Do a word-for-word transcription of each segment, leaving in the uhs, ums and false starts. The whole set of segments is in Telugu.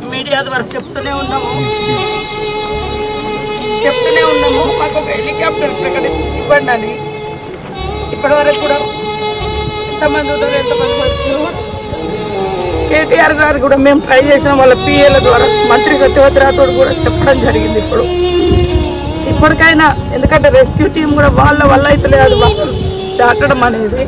మీడియా ద్వారా చెప్తూనే ఉన్నాము చెప్తూనే ఉన్నాము మాకు ఒక హెలికాప్టర్ ప్రకటన ఇవ్వండి అని. ఇప్పటి వరకు కూడా ఎంతమంది ఉన్నారు, ఎంతమంది వచ్చారు. కేటీఆర్ గారు కూడా మేము ట్రై చేసిన వాళ్ళ పిఏల ద్వారా మంత్రి సత్యవతి రాథోడ్ కూడా చెప్పడం జరిగింది. ఇప్పుడు ఇప్పటికైనా ఎందుకంటే రెస్క్యూ టీం కూడా వాళ్ళ వల్ల అయితే లేదు వాళ్ళు దాటడం అనేది.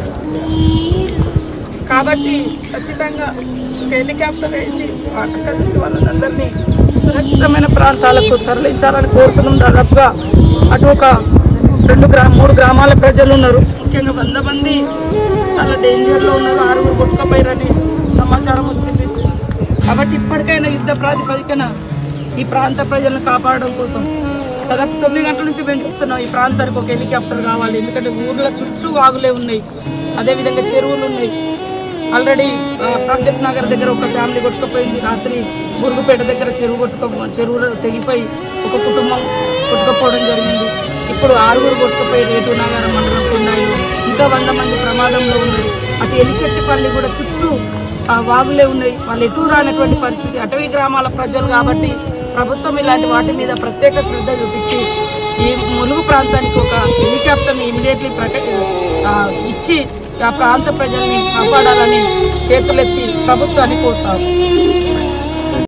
కాబట్టి ఖచ్చితంగా ఒక హెలికాప్టర్ వేసి అక్కడ నుంచి వాళ్ళందరినీ సురక్షితమైన ప్రాంతాలకు తరలించాలని కోరుతున్నాం. దాదాపుగా అటు ఒక రెండు గ్రా మూడు గ్రామాల ప్రజలు ఉన్నారు. ముఖ్యంగా వంద మంది చాలా డేంజర్లో ఉన్నారు. ఆరుగురు కొట్టుకపోయారని సమాచారం వచ్చింది. కాబట్టి ఇప్పటికైనా యుద్ధ ప్రాతిపదికన ఈ ప్రాంత ప్రజలను కాపాడడం కోసం దాదాపు తొమ్మిది గంటల నుంచి మేము చెప్తున్నాం ఈ ప్రాంతానికి ఒక హెలికాప్టర్ కావాలి. ఎందుకంటే ఊర్ల చుట్టూ వాగులే ఉన్నాయి, అదేవిధంగా చెరువులు ఉన్నాయి. ఆల్రెడీ ప్రాజెక్ట్ నగర్ దగ్గర ఒక ఫ్యామిలీ కొట్టుకుపోయింది. రాత్రి బురుగుపేట దగ్గర చెరువు కొట్టుకో చెరువులో తెగిపోయి ఒక కుటుంబం కొట్టుకుపోవడం జరిగింది. ఇప్పుడు ఆరుగురు కొట్టుకుపోయి రేటు నగరం మండలం కొన్నాయిలు ఇంకా వంద మంది ప్రమాదంలో ఉన్నారు. అటు ఎలిశెట్టిపల్లి కూడా చుట్టూ వాగులే ఉన్నాయి. వాళ్ళు ఎటు రానటువంటి పరిస్థితి. అటవీ గ్రామాల ప్రజలు కాబట్టి ప్రభుత్వం ఇలాంటి వాటి మీద ప్రత్యేక శ్రద్ధ చూపించి ఈ ములుగు ప్రాంతానికి ఒక హెలికాప్టర్ని ఇమీడియట్లీ ప్రకటి ఇచ్చి ఆ ప్రాంత ప్రజల్ని కాపాడాలని చేతులెత్తి ప్రభుత్వాన్ని కోరుతారు.